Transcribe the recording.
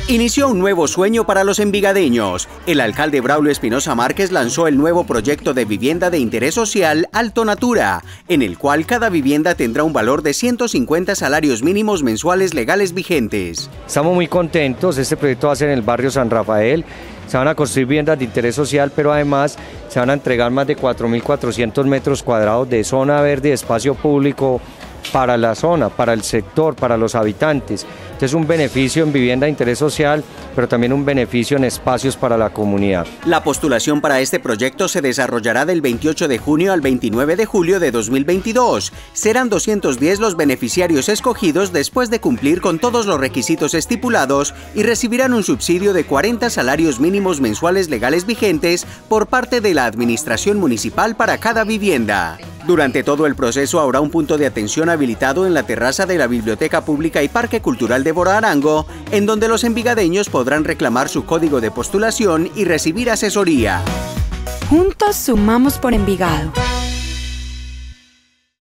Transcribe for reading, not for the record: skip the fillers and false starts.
Inició un nuevo sueño para los envigadeños. El alcalde Braulio Espinosa Márquez lanzó el nuevo proyecto de vivienda de interés social Alto Natura, en el cual cada vivienda tendrá un valor de 150 salarios mínimos mensuales legales vigentes. Estamos muy contentos. Este proyecto va a ser en el barrio San Rafael. Se van a construir viviendas de interés social, pero además se van a entregar más de 4.400 metros cuadrados de zona verde y espacio público para la zona, para el sector, para los habitantes. Entonces, un beneficio en vivienda de interés social, pero también un beneficio en espacios para la comunidad. La postulación para este proyecto se desarrollará del 28 de junio al 29 de julio de 2022. Serán 210 los beneficiarios escogidos después de cumplir con todos los requisitos estipulados y recibirán un subsidio de 40 salarios mínimos mensuales legales vigentes por parte de la administración municipal para cada vivienda. Durante todo el proceso habrá un punto de atención habilitado en la terraza de la Biblioteca Pública y Parque Cultural de Borarango, en donde los envigadeños podrán reclamar su código de postulación y recibir asesoría. Juntos sumamos por Envigado.